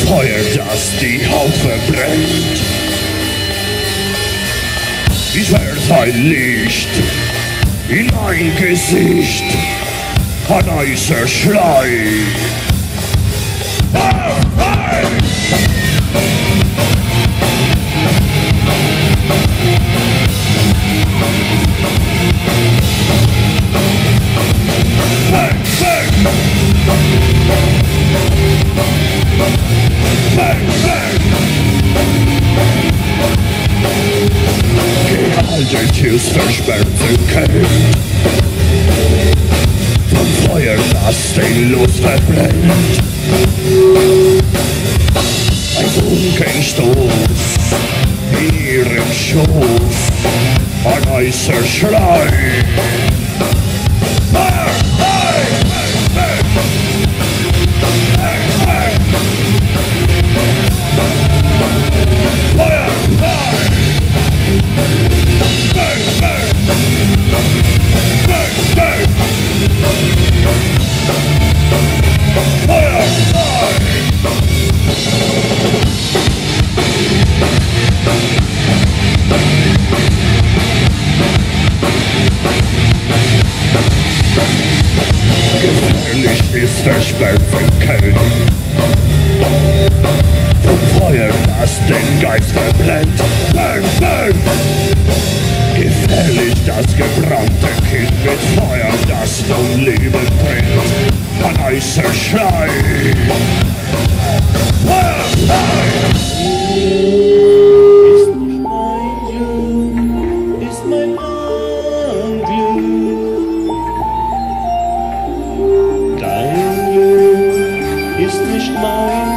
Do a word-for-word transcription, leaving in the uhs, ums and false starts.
Feuer, das die Haut verbrennt. Ich werf ein Licht in mein Gesicht, ein heißer Schrei. Feuer frei! Bang, bang! Bang, bang! Gehalten tiefst versperrten Kält vom Feuer, das den Luft verbrennt. Ein Funkenstoß in ihrem Schoß, ein heißer Schrei. Feuer frei! Bang, bang! Bang, bang! Feuer frei! Bang, bang! Bang, bang! Feuer frei! Gefährlich ist versperrten Kälte vom Feuer, das den Geist verbrennt. Bang, bang! Gefährlich das gebrannte Kind mit Feuer, das vom Leben brennt. Ein heißer Schrei. Feuer frei! Ist nicht mein Glück, ist mein Unglück. Dein Glück ist nicht mein